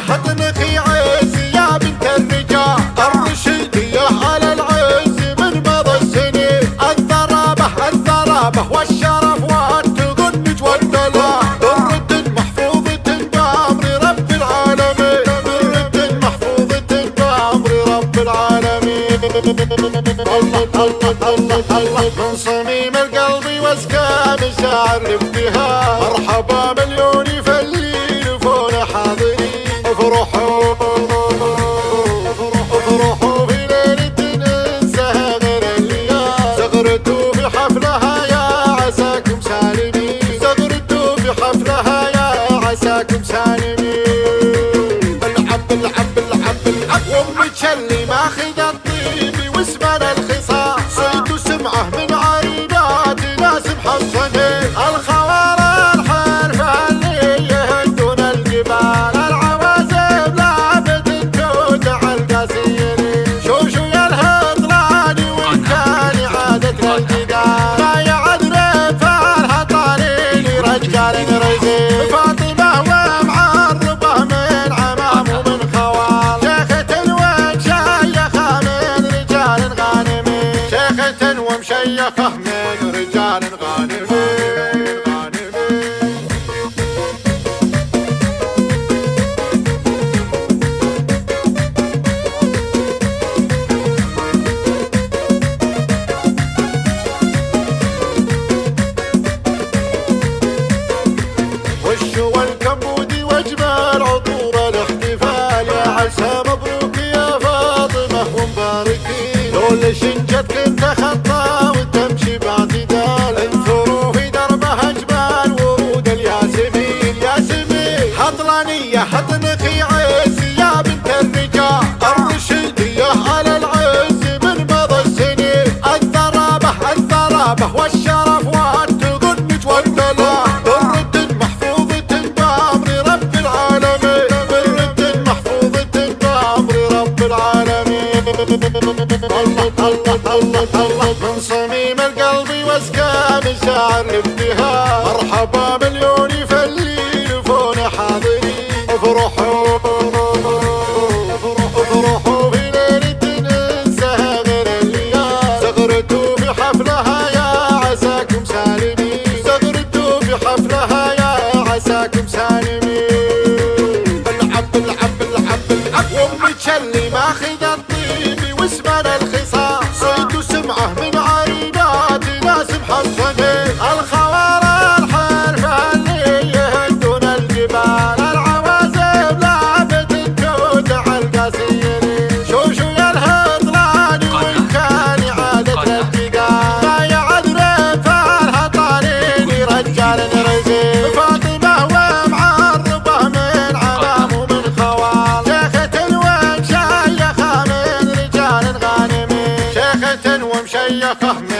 حضنك عز يا بنت الرجال، الرشيدية على العز من مضى السنين، الثرابة والشرف والتغنج والدلال، درة محفوظة بأمر رب العالمين، درة محفوظة بأمر رب العالمين. الله الله الله الله من صميم القلب وازكى مشاعر الابتهال، مرحبا مليون يفلي فون حاضرين، افرحوا افرحوا في ليلة ننساها غير الليال، زغرتوا في حفلها يا عساكم سالمين، زغرتوا في حفلها يا عساكم سالمين. العب العب العب العب وام تشلي ماخذ الطيب واسمنا الخصام، صيد سمعه من عريضات ناس محصنين، الخوارى الحرفة اللي يهدون الجبال، العوازب لعبة تودع القاسيين، شوشو يا الهطلاني وان كان عادة الجدال، ما يعد رفالها طالين رجال رزين، فاطمة ومعربة من عمام ومن خوال، شيخة ومشيخة من رجال غانمين، شيخة ومشيخة من رجال غانمين. وشو والكبودي واجمل عطور الاحتفال، يا عسى مبروك يا فاطمة ومباركين، لولا شنجتك انت خطا وتمشي باعتدال، انثروا في دربها اجمل ورود الياسمين، ياسمين حطلانية حضنك عز يا بنت الرجال، الرشيدية على العز من مضى السنين، الثرابة والشرف والتغنج والدلال، درة محفوظة بأمر رب العالمين، درة محفوظة بأمر رب العالمين. الله الله الله الله من صميم القلب وازكى مشاعر الابتهال، مرحبا مليون يفلي فون حاضرين، افرحوا افرحوا في ليلة ننساها غير الليال، زغرتوا في حفلها يا عساكم سالمين، زغرتوا في حفلها يا عساكم سالمين. العب العب العب العب وام تشلي ماخذ الطيب واسمنا الخصام، صيد سمعه من عريضات ناس محصنين، الخوارى الحرفة اللي يهدون الجبال، العوازب لعبة تودع القاسيين، شوشو يا الهطلاني وان كان عادة الجدال، ما يعد رفالها طالين رجال رزين، فاطمة ومعربة من عمام ومن خوال، شيخة ومشيخة من رجال غانمين، شيخة ومشيخة